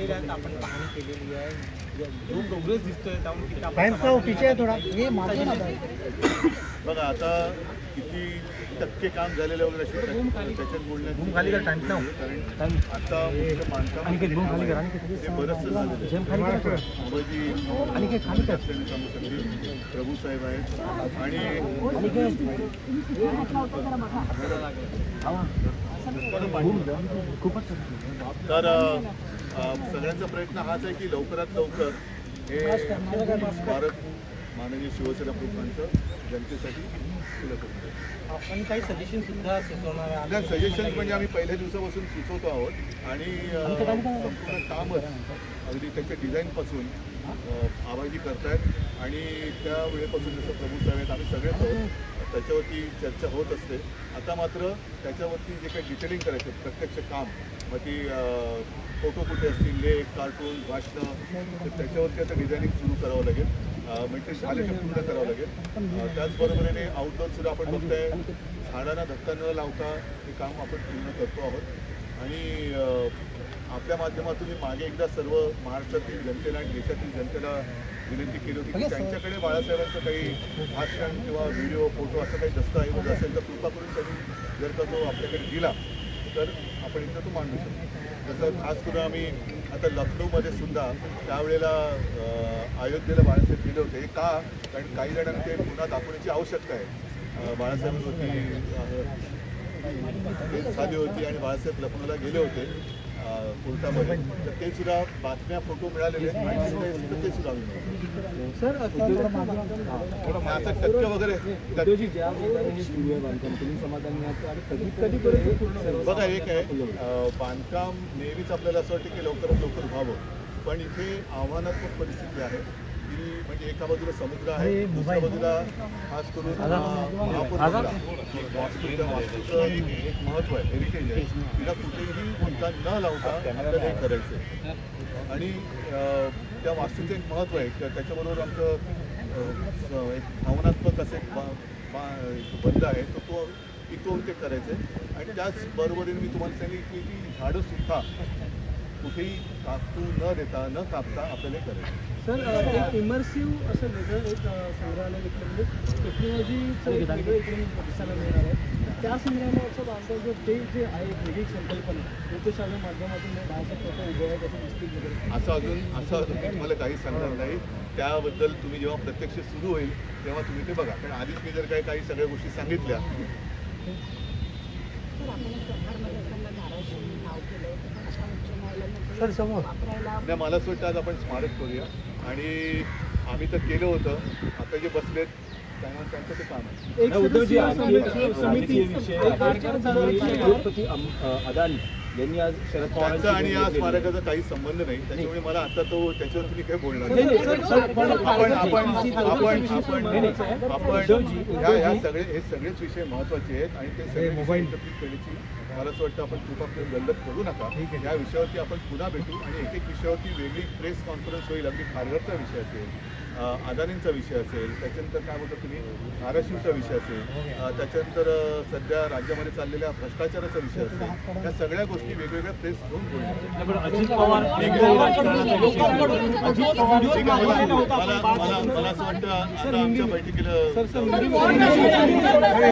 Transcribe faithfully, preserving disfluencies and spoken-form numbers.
झालेल्या आहेत, आपण पाहणी केलेली आहे, जो प्रोग्रेस दिसतोय त्यामुळे किती आपण पीछे आहे थोडा हे मागे ना बघा आता किती टक्के काम झालेलं वगैरे असेल त्याच्यात बोलण्यात खाली कर टाइम ना कारण आता मुख्य बांधकाम आणि घेऊन खाली कर आणि ते बरंचसं झालेलं जेम खाली कर मुंबईची आणि काय खाली कर प्रभू साहेब आहेत आणि आणि काय खूपच तर सगळ्यांचा प्रयत्न हाच आहे की लवकरात लवकर हे भारत माननीय शिवसेना प्रमुखांचं जनतेसाठी खुलं करून आपण काही सजेशन सुद्धा सुचवणार आहे. सजेशन म्हणजे आम्ही पहिल्या दिवसापासून सुचवतो आहोत आणि संपूर्ण कामच अगदी त्याच्या डिझाईनपासून आबाजी करतायत आणि त्या वेळेपासून जसं प्रभू साहेब आहेत आम्ही सगळेच आहोत त्याच्यावरती चर्चा होत असते. आता मात्र त्याच्यावरती जे काही डिटेलिंग करायचं प्रत्यक्ष काम मग ती फोटो कुठे असतील लेख कार्टून भाषणं तर त्याच्यावरती आता डिझायनिंग सुरू करावं लागेल म्हणजे झाले ते पूर्ण करावं लागेल. त्याचबरोबरीने आउटडोअरसुद्धा आपण बघताय झाडांना धक्का न लावता हे काम आपण पूर्ण करतो आहोत आणि आपल्या माध्यमातून मी मागे एकदा सर्व महाराष्ट्रातील जनतेला आणि देशातील जनतेला विनंती केली होती की त्यांच्याकडे बाळासाहेबांचं काही भाषण किंवा व्हिडिओ फोटो असं काही दस्तऐवज असेल तर कृपा करून त्यांनी जर का तो आपल्याकडे दिला तर आपण इथं तो मांडू शकतो. जसं खास करून आम्ही आता लखनौमध्ये सुद्धा त्यावेळेला अयोध्येला बाळासाहेब गेले होते. का कारण काही जणांना ते पुन्हा दाखवण्याची आवश्यकता आहे. बाळासाहेबांवरती झाली होती आणि बाळासाहेब लखनौला गेले होते कोर्टामध्ये तर ते सुद्धा बातम्या फोटो मिळालेले ते सुद्धा सर आता टक्के वगैरे बघा एक आहे बांधकाम नेहमीच आपल्याला असं वाटतं की लवकरात लवकर व्हावं पण इथे आव्हानात्मक परिस्थिती आहे की म्हणजे एका बाजूला समुद्र आहे दुसऱ्या बाजूला खास करून महापूर वास्तूचं वास्तूचं एक महत्त्व आहे हेरिटेज आहे तिला कुठेही मुद्दा न लावता आपल्याला हे करायचं आहे आणि त्या वास्तूचं एक महत्त्व आहे त्याच्याबरोबर आमचं एक भावनात्मक असं एक बंध आहे तो तो टिकवून ते करायचं आहे आणि त्याचबरोबरीने मी तुम्हाला सांगितलं की ती झाडंसुद्धा कुठेही कापू न देता न कापता आपल्याला करायचं. सर एक इमर्सिव्ह असं वेगळं एक संग्रहालय घेतलं म्हणजे टेक्नॉलॉजीचं वेगळं इकडून दिसायला मिळणार आहे. त्या संग्रहालयाचं बांधकाम जे ते जे आहे वेगळी संकल्पना ज्योतिषाच्या माध्यमातून बाळासाहेब स्वतः उभे आहेत असं दिसतील वगैरे असं अजून असं अजून मी तुम्हाला काही सांगणार नाही. त्याबद्दल तुम्ही जेव्हा प्रत्यक्ष सुरू होईल तेव्हा तुम्ही ते बघा कारण आधीच मी जर काही काही सगळ्या गोष्टी सांगितल्या सर समोर नाही मला असं वाटतं आज आपण स्मारक करूया आणि आम्ही तर केलं होतं आता जे बसलेत त्यांना त्यांचं ते काम आहे. उद्धवजी अदानी यांनी आज शरद पवारांचा आणि या स्मारकाचा काही संबंध नाही त्याच्यामुळे मला आता तो त्याच्यावर तुम्ही काही बोलणार नाही. आपण आपण आपण आपण आपण ह्या ह्या सगळे हे सगळेच विषय महत्त्वाचे आहेत आणि ते सगळे मोबाईल करण्याची मला असं वाटतं आपण खूप आपलं गल्लत करू नका. या विषयावरती आपण पुन्हा भेटू आणि एक एक विषयावरती वेगळी प्रेस कॉन्फरन्स होईल. अगदी खारघरचा विषय असेल अदानींचा विषय असेल त्याच्यानंतर काय बोलतो तुम्ही धाराशिवचा विषय असेल त्याच्यानंतर सध्या राज्यामध्ये चाललेल्या भ्रष्टाचाराचा विषय असेल या सगळ्या गोष्टी वेगवेगळ्या प्रेस घेऊन बोलू. मला मला असं वाटतं आता आमच्या बैठकीला